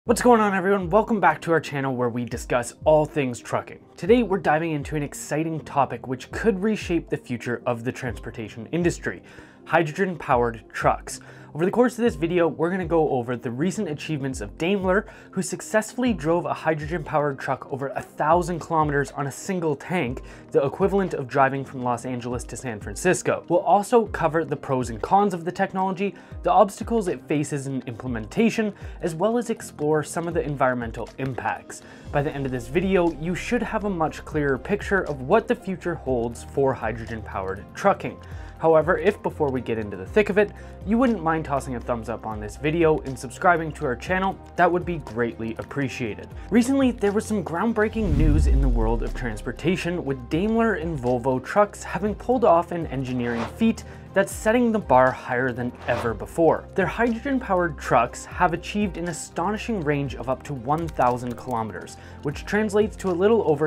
What's going on, everyone? Welcome back to our channel where we discuss all things trucking. Today we're diving into an exciting topic which could reshape the future of the transportation industry: hydrogen-powered trucks. Over the course of this video, we're going to go over the recent achievements of Daimler, who successfully drove a hydrogen-powered truck over 1,000 kilometers on a single tank, the equivalent of driving from Los Angeles to San Francisco. We'll also cover the pros and cons of the technology, the obstacles it faces in implementation, as well as explore some of the environmental impacts. By the end of this video, you should have a much clearer picture of what the future holds for hydrogen-powered trucking. However, if before we get into the thick of it, you wouldn't mind tossing a thumbs up on this video and subscribing to our channel, that would be greatly appreciated. Recently, there was some groundbreaking news in the world of transportation, with Daimler and Volvo trucks having pulled off an engineering feat that's setting the bar higher than ever before. Their hydrogen-powered trucks have achieved an astonishing range of up to 1,000 kilometers, which translates to a little over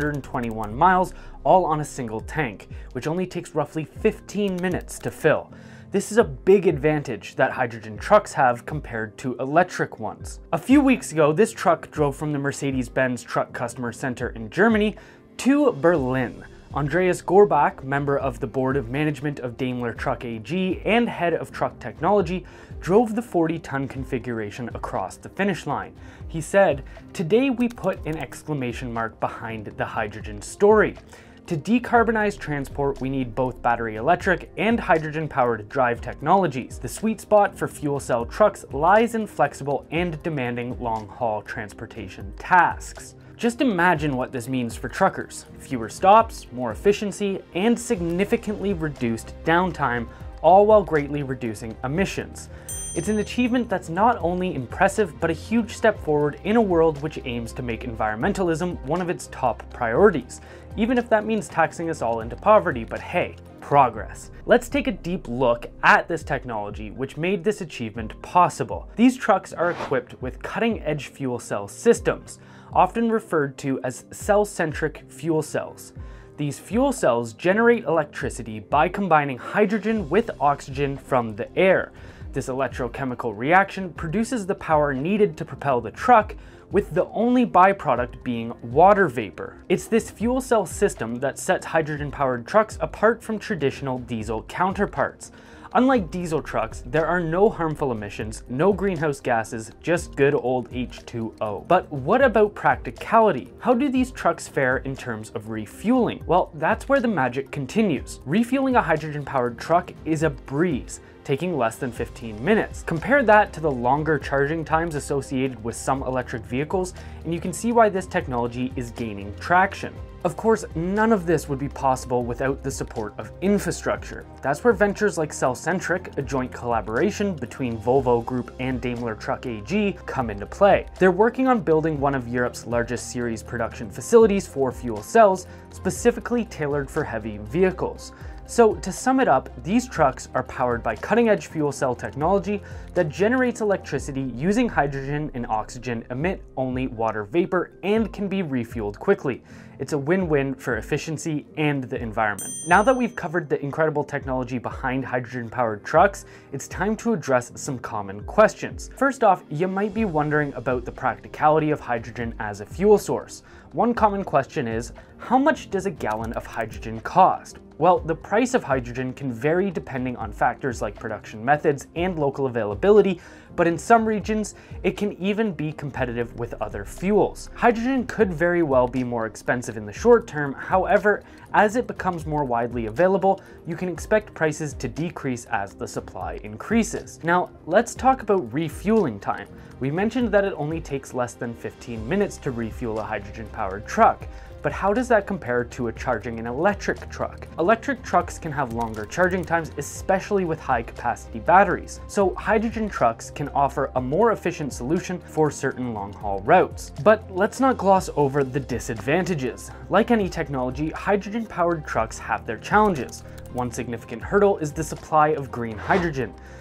621 miles, all on a single tank, which only takes roughly 15 minutes to fill. This is a big advantage that hydrogen trucks have compared to electric ones. A few weeks ago, this truck drove from the Mercedes-Benz Truck Customer Center in Germany to Berlin. Andreas Gorbach, member of the board of management of Daimler Truck AG and head of truck technology, drove the 40-ton configuration across the finish line. He said, "Today we put an exclamation mark behind the hydrogen story. To decarbonize transport, we need both battery electric and hydrogen-powered drive technologies. The sweet spot for fuel cell trucks lies in flexible and demanding long-haul transportation tasks." Just imagine what this means for truckers: fewer stops, more efficiency, and significantly reduced downtime, all while greatly reducing emissions. It's an achievement that's not only impressive, but a huge step forward in a world which aims to make environmentalism one of its top priorities, even if that means taxing us all into poverty. But hey, progress. Let's take a deep look at this technology which made this achievement possible. These trucks are equipped with cutting-edge fuel cell systems, often referred to as cell-centric fuel cells. These fuel cells generate electricity by combining hydrogen with oxygen from the air. This electrochemical reaction produces the power needed to propel the truck, with the only byproduct being water vapor. It's this fuel cell system that sets hydrogen-powered trucks apart from traditional diesel counterparts. Unlike diesel trucks, there are no harmful emissions, no greenhouse gases, just good old H2O. But what about practicality? How do these trucks fare in terms of refueling? Well, that's where the magic continues. Refueling a hydrogen-powered truck is a breeze, taking less than 15 minutes. Compare that to the longer charging times associated with some electric vehicles, and you can see why this technology is gaining traction. Of course, none of this would be possible without the support of infrastructure. That's where ventures like Cellcentric, a joint collaboration between Volvo Group and Daimler Truck AG, come into play. They're working on building one of Europe's largest series production facilities for fuel cells, specifically tailored for heavy vehicles. So to sum it up, these trucks are powered by cutting-edge fuel cell technology that generates electricity using hydrogen and oxygen, emit only water vapor, and can be refueled quickly. It's a win-win for efficiency and the environment. Now that we've covered the incredible technology behind hydrogen-powered trucks, it's time to address some common questions. First off, you might be wondering about the practicality of hydrogen as a fuel source. One common question is, how much does a gallon of hydrogen cost? Well, the price of hydrogen can vary depending on factors like production methods and local availability, but in some regions, it can even be competitive with other fuels. Hydrogen could very well be more expensive in the short term. However, as it becomes more widely available, you can expect prices to decrease as the supply increases. Now, let's talk about refueling time. We mentioned that it only takes less than 15 minutes to refuel a hydrogen-powered truck. But how does that compare to charging an electric truck? Electric trucks can have longer charging times, especially with high-capacity batteries. So hydrogen trucks can offer a more efficient solution for certain long-haul routes. But let's not gloss over the disadvantages. Like any technology, hydrogen-powered trucks have their challenges. One significant hurdle is the supply of green hydrogen.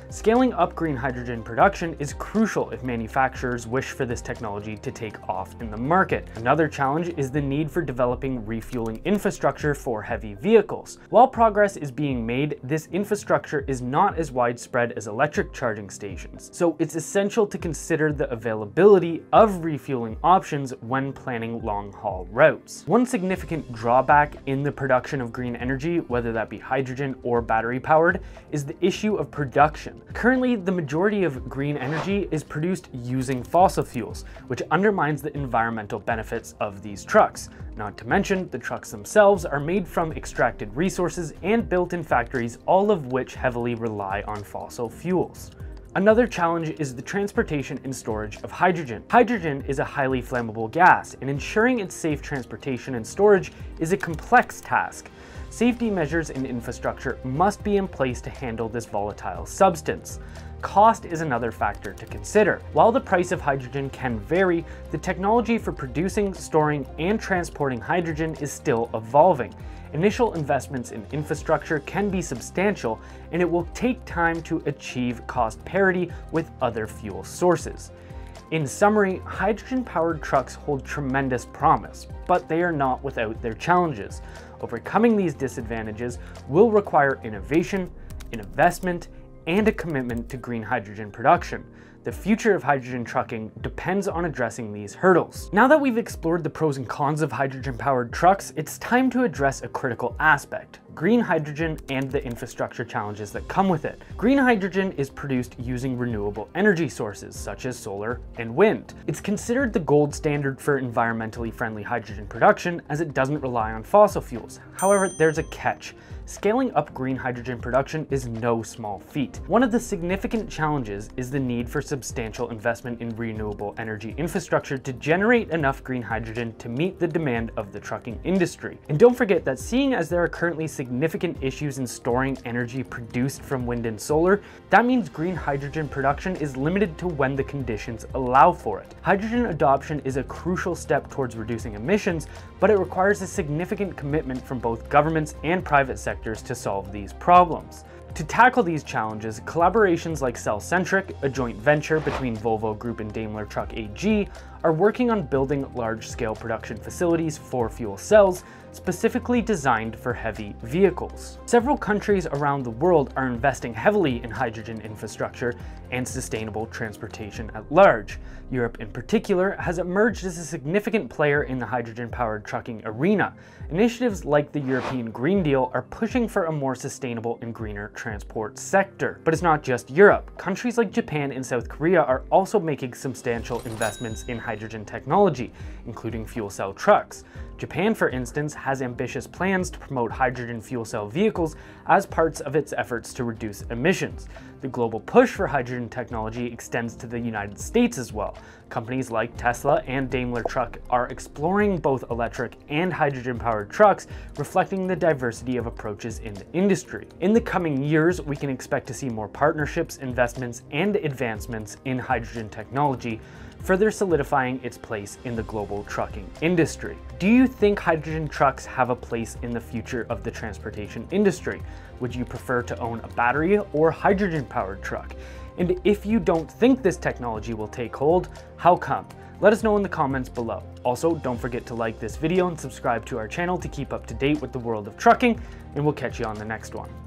Scaling up green hydrogen production is crucial if manufacturers wish for this technology to take off in the market. Another challenge is the need for developing refueling infrastructure for heavy vehicles. While progress is being made, this infrastructure is not as widespread as electric charging stations, so it's essential to consider the availability of refueling options when planning long-haul routes. One significant drawback in the production of green energy, whether that be hydrogen or battery-powered, is the issue of production. Currently, the majority of green energy is produced using fossil fuels, which undermines the environmental benefits of these trucks. Not to mention, the trucks themselves are made from extracted resources and built in factories, all of which heavily rely on fossil fuels. Another challenge is the transportation and storage of hydrogen. Hydrogen is a highly flammable gas, and ensuring its safe transportation and storage is a complex task. Safety measures and infrastructure must be in place to handle this volatile substance. Cost is another factor to consider. While the price of hydrogen can vary, the technology for producing, storing, and transporting hydrogen is still evolving. Initial investments in infrastructure can be substantial, and it will take time to achieve cost parity with other fuel sources. In summary, hydrogen-powered trucks hold tremendous promise, but they are not without their challenges. Overcoming these disadvantages will require innovation, investment, and a commitment to green hydrogen production. The future of hydrogen trucking depends on addressing these hurdles. Now that we've explored the pros and cons of hydrogen-powered trucks, it's time to address a critical aspect: green hydrogen and the infrastructure challenges that come with it. Green hydrogen is produced using renewable energy sources such as solar and wind. It's considered the gold standard for environmentally friendly hydrogen production as it doesn't rely on fossil fuels. However, there's a catch. Scaling up green hydrogen production is no small feat. One of the significant challenges is the need for substantial investment in renewable energy infrastructure to generate enough green hydrogen to meet the demand of the trucking industry. And don't forget that seeing as there are currently significant issues in storing energy produced from wind and solar, that means green hydrogen production is limited to when the conditions allow for it. Hydrogen adoption is a crucial step towards reducing emissions, but it requires a significant commitment from both governments and private sectors to solve these problems. To tackle these challenges, collaborations like Cellcentric, a joint venture between Volvo Group and Daimler Truck AG, are working on building large-scale production facilities for fuel cells specifically designed for heavy vehicles. Several countries around the world are investing heavily in hydrogen infrastructure and sustainable transportation at large. Europe in particular has emerged as a significant player in the hydrogen-powered trucking arena. Initiatives like the European Green Deal are pushing for a more sustainable and greener transport sector. But it's not just Europe. Countries like Japan and South Korea are also making substantial investments in hydrogen technology, including fuel cell trucks. Japan, for instance, has ambitious plans to promote hydrogen fuel cell vehicles as parts of its efforts to reduce emissions. The global push for hydrogen technology extends to the United States as well. Companies like Tesla and Daimler Truck are exploring both electric and hydrogen-powered trucks, reflecting the diversity of approaches in the industry. In the coming years, we can expect to see more partnerships, investments, and advancements in hydrogen technology, further solidifying its place in the global trucking industry. Do you think hydrogen trucks have a place in the future of the transportation industry? Would you prefer to own a battery or hydrogen-powered truck? And if you don't think this technology will take hold, how come? Let us know in the comments below. Also, don't forget to like this video and subscribe to our channel to keep up to date with the world of trucking, and we'll catch you on the next one.